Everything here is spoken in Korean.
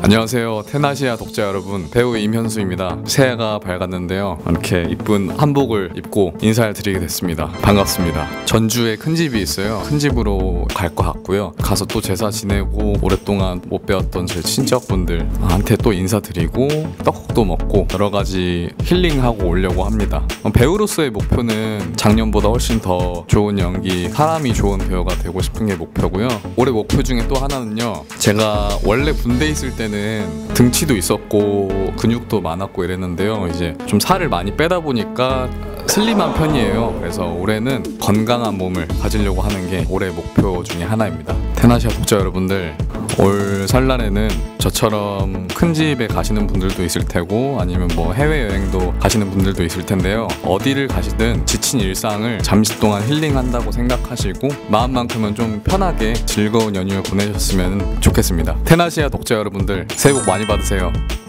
안녕하세요, 테나시아 독자 여러분, 배우 임현수입니다. 새해가 밝았는데요, 이렇게 이쁜 한복을 입고 인사를 드리게 됐습니다. 반갑습니다. 전주에 큰 집이 있어요. 큰 집으로 갈 것 같고요. 가서 또 제사 지내고 오랫동안 못 뵈었던 제 친척분들한테 또 인사드리고 떡국도 먹고 여러가지 힐링하고 오려고 합니다. 배우로서의 목표는 작년보다 훨씬 더 좋은 연기, 사람이 좋은 배우가 되고 싶은 게 목표고요. 올해 목표 중에 또 하나는요, 제가 원래 군대 있을 때는 등치도 있었고 근육도 많았고 이랬는데요, 이제 좀 살을 많이 빼다 보니까 슬림한 편이에요. 그래서 올해는 건강한 몸을 가지려고 하는 게 올해 목표 중에 하나입니다. 테나시아 독자 여러분들, 올 설날에는 저처럼 큰 집에 가시는 분들도 있을 테고 아니면 뭐 해외여행도 가시는 분들도 있을 텐데요, 어디를 가시든 지친 일상을 잠시 동안 힐링한다고 생각하시고 마음만큼은 좀 편하게 즐거운 연휴를 보내셨으면 좋겠습니다. 테나시아 독자 여러분들, 새해 복 많이 받으세요.